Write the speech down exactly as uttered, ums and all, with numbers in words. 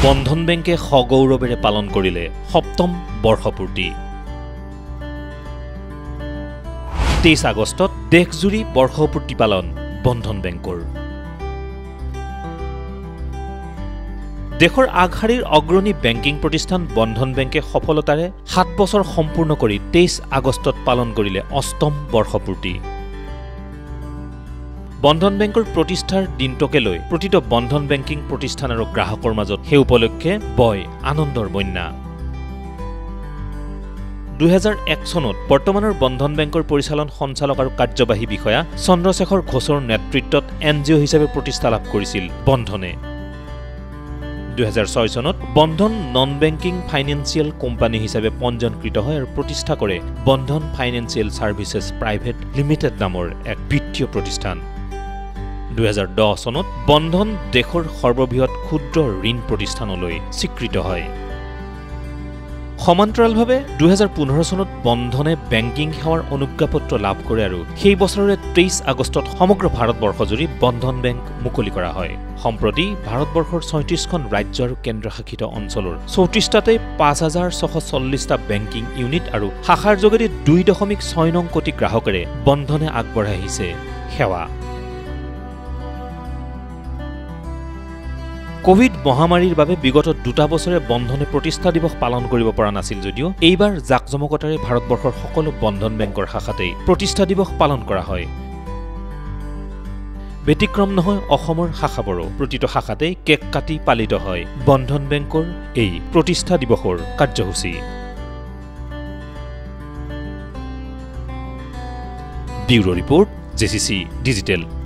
বন্ধন বেংকে সগৌৰৱেৰে পালন কৰিলে সপ্তম বৰ্ষপূৰ্তি। তেইছ আগষ্টত দেশজুৰি বৰ্ষপূৰ্তি পালন বন্ধন বেংকৰ। দেশৰ আগশাৰীৰ অগ্ৰণী বেংকিং প্ৰতিষ্ঠান বন্ধন বেংকে সফলতাৰে সাত বছৰ সম্পূৰ্ণ কৰি তেইছ আগষ্টত পালন কৰিলে অষ্টম বৰ্ষপূৰ্তি। বন্ধন বেংকৰ প্ৰতিষ্ঠাৰ দিনটোকে লৈ প্ৰতিটো বন্ধন বেংকিং প্ৰতিষ্ঠান আৰু গ্ৰাহকৰ মাজত সেই উপলক্ষে বয় আনন্দৰ বন্যা। দুহেজাৰ এক চনত বৰ্তমানৰ বন্ধন বেংকৰ পৰিচালন সঞ্চালক আৰু কাৰ্যবাহী বিষয়া চন্দ্ৰশেখৰ ঘোষৰ নেতৃত্বত এন জি অ' হিচাপে প্ৰতিষ্ঠা লাভ কৰিছিল বন্ধনে। দুহেজাৰ ছয় চনত Bandhan non banking financial company হিচাপে পঞ্জীয়নকৃত হয় আৰু প্ৰতিষ্ঠা কৰে Bandhan financial services private limited নামৰ এক বিত্তীয় প্ৰতিষ্ঠান। দুহেজাৰ দহ চনত বন্ধন দেশৰ সৰ্ববৃহৎ ক্ষুদ্ৰ ঋণ প্ৰতিষ্ঠানলৈ স্বীকৃত হয়। সমান্তৰালভাৱে দুহেজাৰ পোন্ধৰ চনত বন্ধনে বেংকিং সেৱাৰ অনুজ্ঞাপত্ৰ লাভ কৰে আৰু সেই বছৰৰে তেইছ আগষ্টত সমগ্ৰ ভাৰতবৰ্ষজুৰি বন্ধন বেংক মুকলি কৰা হয়। সম্প্ৰতি ভাৰতবৰ্ষৰ ছয়ত্ৰিশখন ৰাজ্য আৰু কেন্দ্ৰশাসিত অঞ্চলৰ চৌত্ৰিশটাতে পাঁচ হাজাৰ ছশ চল্লিশটা বেংকিং ইউনিট আৰু শাখাৰ যোগেদি দুই দশমিক ছয় নং কোটি গ্ৰাহকেৰে বন্ধনে আগবঢ়াই আহিছে সেৱা। কোভিড মহামাৰীৰ বাবে বিগত দুটা বছৰে বন্ধনে প্ৰতিষ্ঠা দিৱস পালন কৰিব পৰা নাছিল যদিও এইবাৰ জাকজমকতাৰে ভাৰতবৰ্ষৰ সকলো বন্ধন বেংকৰ শাখাতেই প্ৰতিষ্ঠা দিৱস পালন কৰা হয়। ব্যতিক্ৰম নহয় অসমৰ শাখাবোৰো, প্ৰতিটো শাখাতেই কেক কাটি পালিত হয় বন্ধন বেংকৰ এই প্ৰতিষ্ঠা দিৱসৰ কাৰ্যসূচী। Bureau report J C C digital.